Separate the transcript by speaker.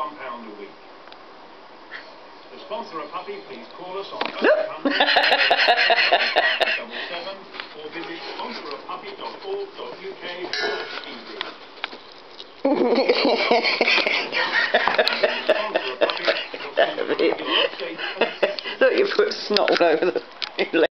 Speaker 1: £1 a week. To sponsor a puppy, please call us on 0800 777 or visit sponsораpuppy.org.uk/ED.
Speaker 2: Look, you put snot all over the